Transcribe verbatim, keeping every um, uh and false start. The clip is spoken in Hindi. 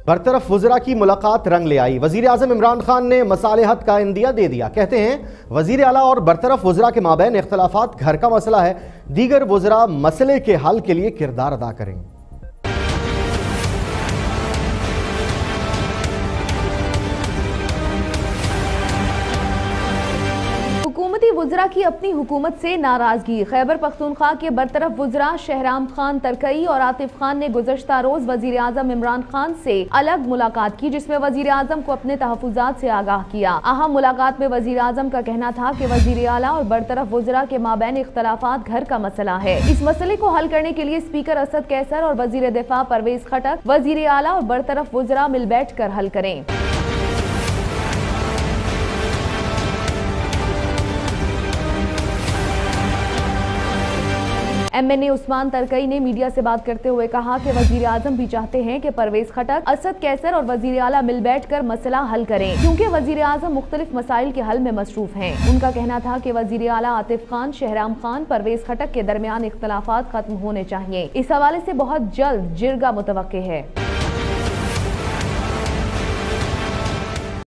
बरतरफ वज़रा की मुलाकात रंग ले आई। वज़ीर आज़म इमरान खान ने मसालेहत का इंदिया दे दिया। कहते हैं वज़ीर आला और बरतरफ वज़रा के माबैन इख्तलाफात घर का मसला है, दीगर वज़रा मसले के हल के लिए किरदार अदा करें। हुकूमती वज़रा की अपनी हुकूमत से नाराजगी। खैबर पख्तूनख्वा के बरतरफ वज़रा शहराम खान तरकई और आतिफ खान ने गुज़श्ता रोज वज़ीर आज़म इमरान खान से अलग मुलाकात की, जिसमें वज़ीर आज़म को अपने तहफ़्फ़ुज़ात से आगाह किया। अहम मुलाकात में वज़ीर आज़म का कहना था कि वज़ीर आला और बरतरफ वज़रा के माबैन इख्तलाफात घर का मसला है। इस मसले को हल करने के लिए स्पीकर असद कैसर और वज़ीर दिफा परवेज खटक वज़ीर आला और बरतरफ वज़रा मिल बैठ कर हल करें। M N A Usman Tarakai ने मीडिया से बात करते हुए कहा कि वजीर आजम भी चाहते हैं कि परवेज खटक, असद कैसर और वजीर आला मिल बैठ कर मसला हल करें, क्योंकि वजीर आजम मुख्तलिफ मसाइल के हल में मसरूफ हैं। उनका कहना था कि वजीर आला आतिफ खान, शहराम खान, परवेज खटक के दरमियान इख्तलाफात खत्म होने चाहिए। इस हवाले से बहुत जल्द जिरगा मुतवक्के है।